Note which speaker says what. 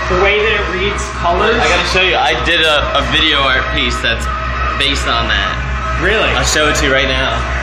Speaker 1: The way that it reads colors.
Speaker 2: I gotta show you. I did a video art piece that's based on that.
Speaker 1: Really?
Speaker 2: I'll show it to you right now.